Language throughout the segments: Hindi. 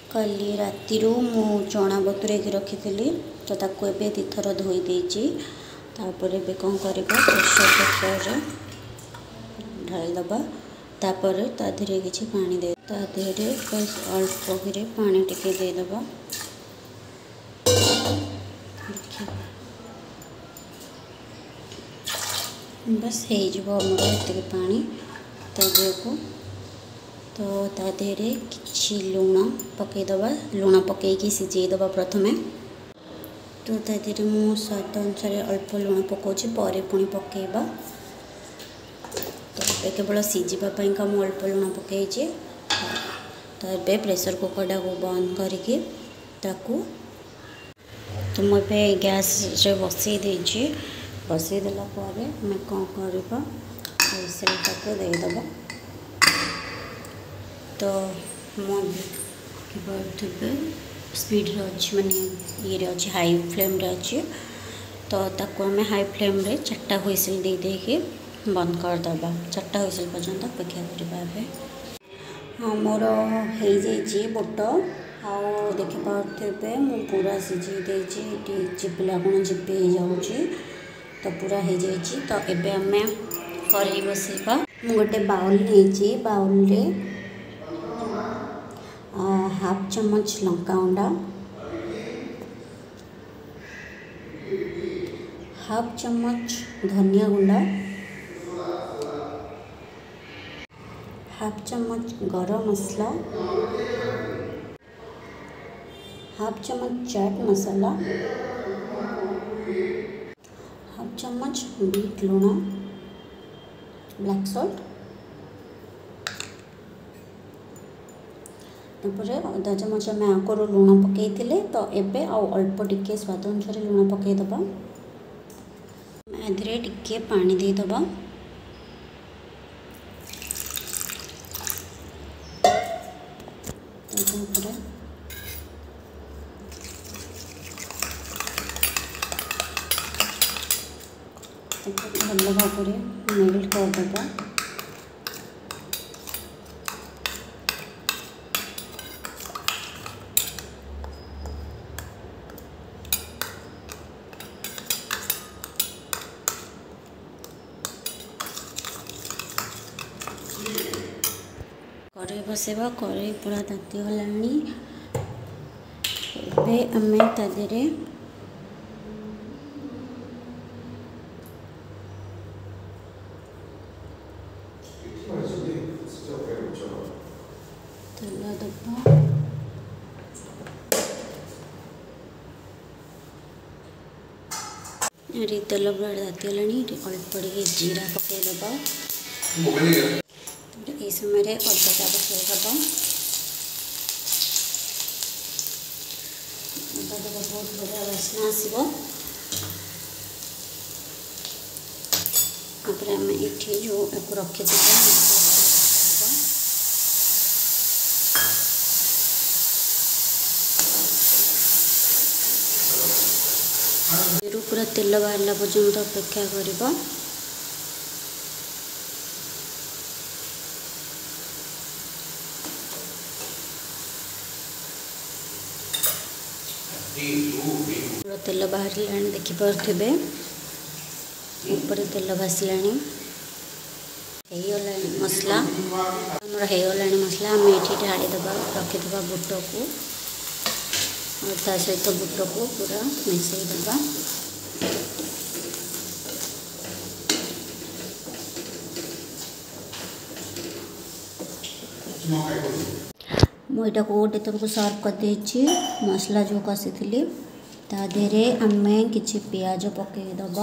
कल राति मु चना बतुरे रखी तो ताको एबे दी थर धोई देछि। तापर एबे कौन करबा प्रेशर कुकर ढाल दबा। तापर ता धीरे किछि पानी दे ता धीरे बस अल्प करे पानी टिके दे दबा। बस हो जब हमर पानी को तो ता देहरे किछि लुण पकईदबा। लुण पकईकि सिझेदबा प्रथमे। तो ता देहरे मु स्वाद अनुसार अल्प लुण पकाउछि पर पुणी पकईबा। तो ये केवल सिझापी का मु अल्प लुण पकईछि। तो ये प्रेशर कुकर को बंद करके ताकू तो मुझे गैस रे बसई देछि। बसई देला पर मैं कौन करबा विसल ताको देदबा। तो मुझे स्पीड अच्छी माने ये अच्छी हाई फ्लेम रे अच्छी। तो ताको हमें हाई फ्लेम रे 4टा हुइसिल दे देके बंद कर दबा। 4टा हुइसिल पर्यंत अपेक्षा करबा। हाँ मोर हो जाइए बुट आउ देखिपे मु पूरा सिझी देछि। चिपिला गुण चिपी जाऊँगी तो पूरा हो जाइए। तो एबे हमें कढ़ाई बसैबा। मु गोटे बाउल नहीं बाउल रे हाफ चम्मच लंका गुंडा, हाफ चम्मच धनिया गुंडा, हाफ चम्मच गरम मसला, हाफ चम्मच चाट मसाला, हाफ चम्मच बीट लुण ब्लैक सॉल्ट। तापर अधा चामच आम आगुरी लुण पकई तो एबे अल्प टिके स्वाद अनुसार लुण पकईदबा। एधे टिके पानी देदबा। भल भाव मेल्ट करदबा। कढ़ाई बसेबा। कढ़ाई पूरा ताती गलानी। एबे आमे ता देहरे तेल दबा। ये तेल पूरा ताती गलानी। अल्प टिके जीरा पकई दबा। ये समय अदाटा पकई दबा। अदा बहुत बढ़िया बास्ना आसो। आम ये जो रखी पूरा तेल बाहर पर्यंत अपेक्षा करबा। तेल बाहर देखिपे ऊपर तेल भासला मसला आमर होगला मसला। आम ये ढाड़ी दबा रखीदबा बुट को और ता सहित बुट को पूरा मिसई दबा। मुझे गोटे तरफ सर्व कर देछि। मसला जो कसी थी ता देहरे आमे किछि प्याज पकई दबा।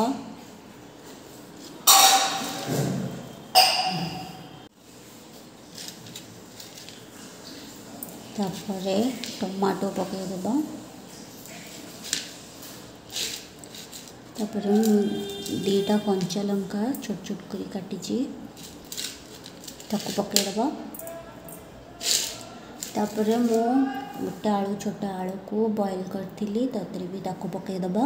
तापरे टमाटो पकई दबा। तापरे 2टा कंचा लंका छोट छोट करी काटिछि ताको पकई दबा। तापर मु गोटे आलू छोटा आलू को बॉईल करथिली ततरे भी ताको पकई दबा।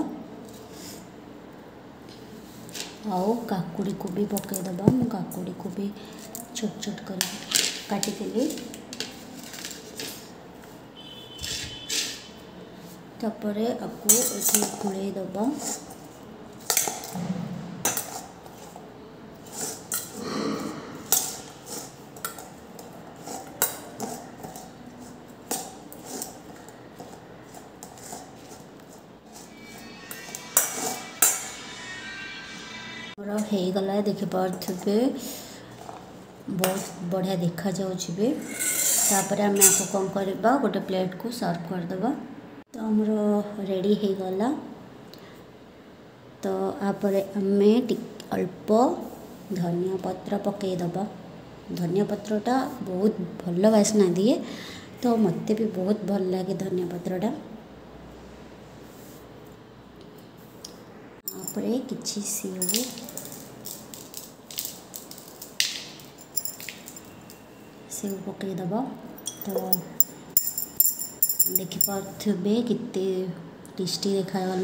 आओ काकुड़ी को भी पकई दबा। मु काकुड़ी को भी छोट छोट कर काटी थी। तापर आपको ये घोड़े दबा। हो गला देखिपे बहुत बढ़िया देखा जाऊे। तापर आम आपको कौन करवा गोटे प्लेट को सर्व करदे। तो आमर रेडी हो गला। तो आपर आम अल्प धनिया पत्र पकईदबा। धनिया पत्रटा बहुत भल बास्ना दिए, तो मत भी बहुत भल लगे धनिया पत्रटा। आपरे किछि सेव पकईदब। तो देखिपे केते टेस्टी देखागला।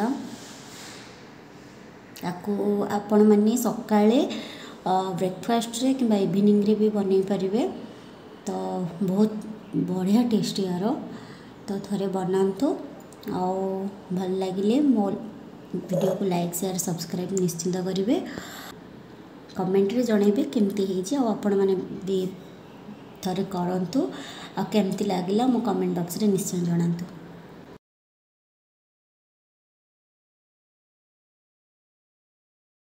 ताकू आपण मैंने सकाळे ब्रेकफास्ट रे कि इवनिंग रे भी बन पारे। तो बहुत बढ़िया टेस्टी यार। तो थरे बनातु आ भल लगिले मो वीडियो को लाइक शेयर सब्सक्राइब निश्चिंत करेंगे। कमेंट रे जणेबे केमती होईछि आ आपण माने भी थरे करंतु आ केमती लागिला मो कमेंट बॉक्स रे निश्चय जणांतु।